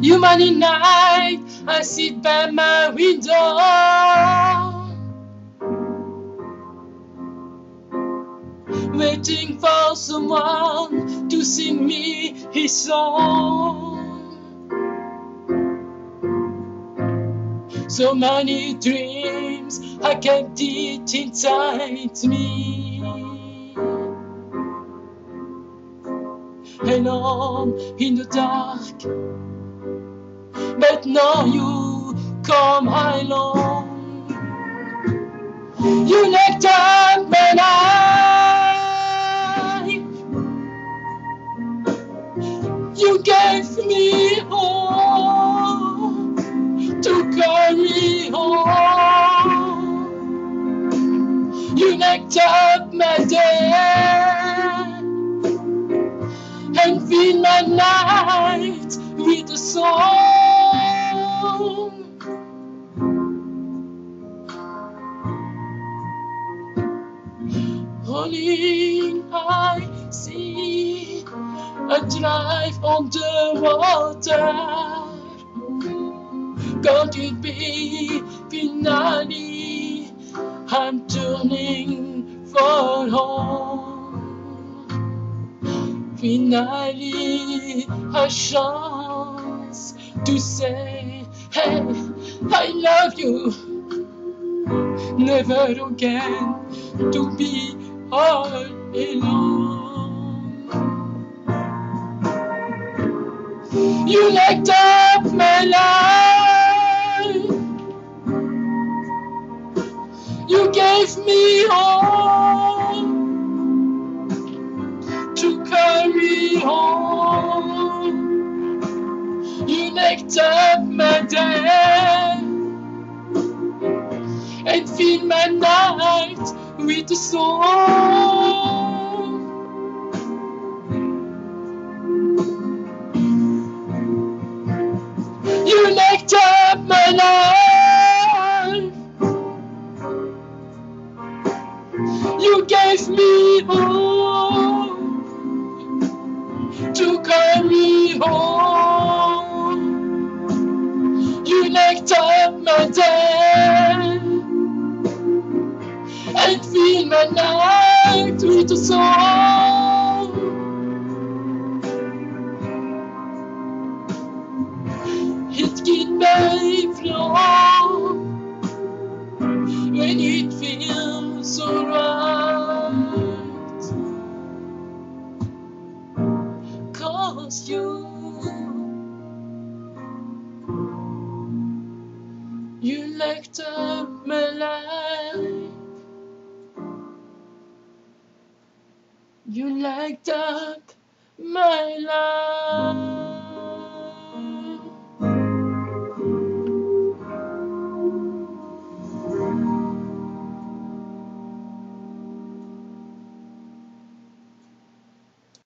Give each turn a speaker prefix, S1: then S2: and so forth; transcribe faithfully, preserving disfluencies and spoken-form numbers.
S1: Humany night, I sit by my window, waiting for someone to sing me his song. So many dreams, I kept it inside me. Alone in the dark, but now you come along. You light up my life. You gave me hope to carry on. You light up my day and fill my night with a song. Only I see a drive on the water. Can't it be finally I'm turning for home? Finally a chance to say, hey, I love you. Never again to be all alone. You light up my life. You gave me hope to carry on. You light up my day and fill my night with a song. You light up my life. You gave me hope to carry on. You light up my day and fill my night with a song. It can be flow when it feels so right, 'cause you you light up my life. You light up my life.